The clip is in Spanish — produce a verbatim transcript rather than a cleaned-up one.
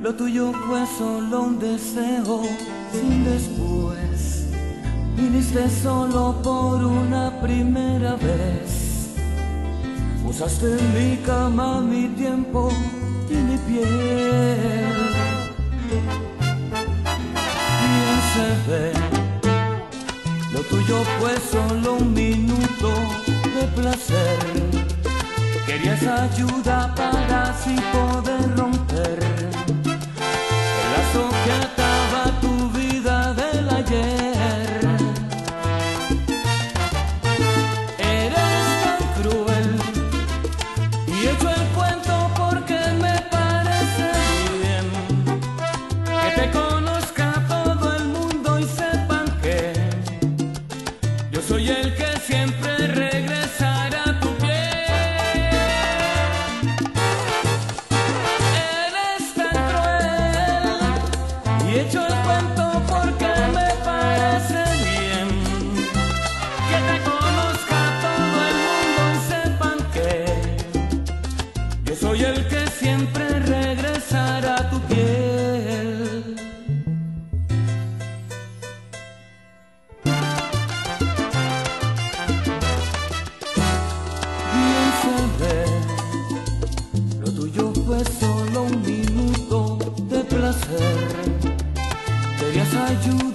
Lo tuyo fue solo un deseo sin después. Viniste solo por una primera vez. Usaste mi cama, mi tiempo y mi piel. Bien se ve, lo tuyo fue solo un minuto de placer. Querías ayuda para así poder romper el lazo que ataba tu vida del ayer. Eres tan cruel y hecho el cuento porque me parece bien que te conozca todo el mundo y sepan que yo soy el que siempre regresará a tu piel. Y echo el cuento porque me parece bien que te conozca todo el mundo y sepan que yo soy el que siempre regresará a tu piel. Bien se ve, lo tuyo fue solo un minuto de placer. Querías ayuda